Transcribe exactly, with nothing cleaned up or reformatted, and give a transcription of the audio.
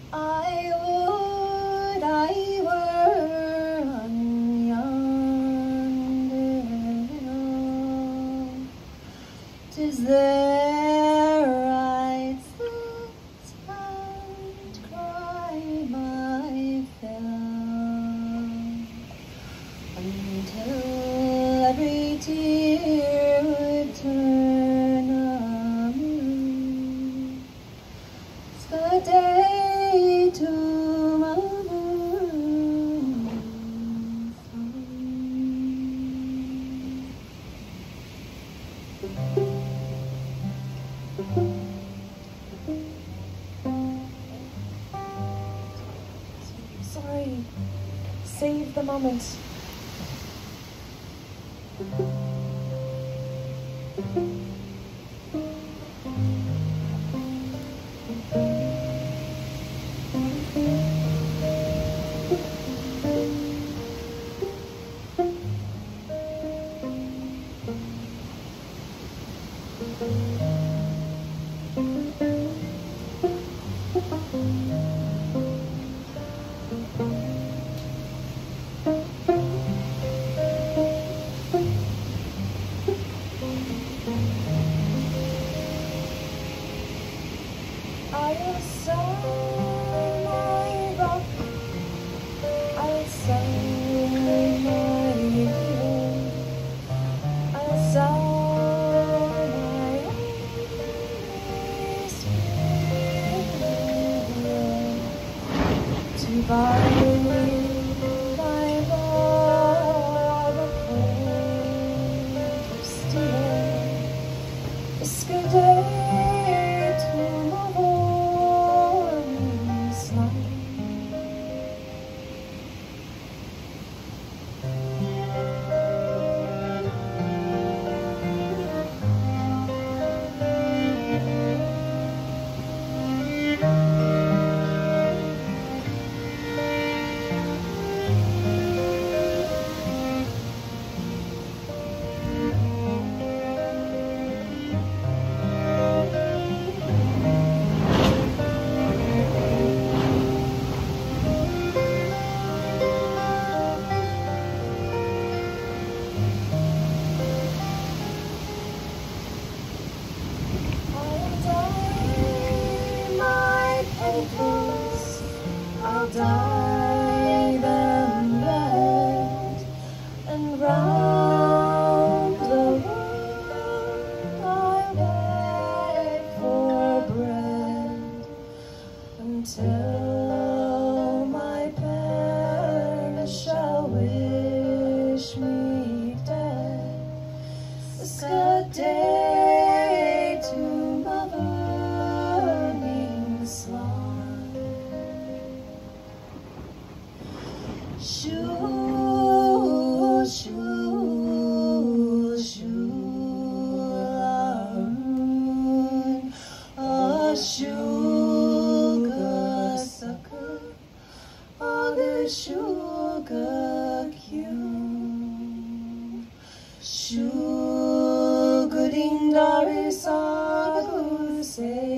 I would I were on yonder hill. 'Tis there I'd sit and cry my fill, until every tear would turn a moon. It's the day to my moon Sorry. Save the moment. I'll sow my rock, I'll sow my hill, I'll sow my only spirit to buy my love a coat of steel. This good day to my warm's light. I'll dye them red, and round the world I'll beg for bread, until my parents shall wish me dead. This good day to my burning slide. Shoo, shoo, shoo, laroon, a sugar sucker, a good sugar cube. Sugar ding dar is a goose.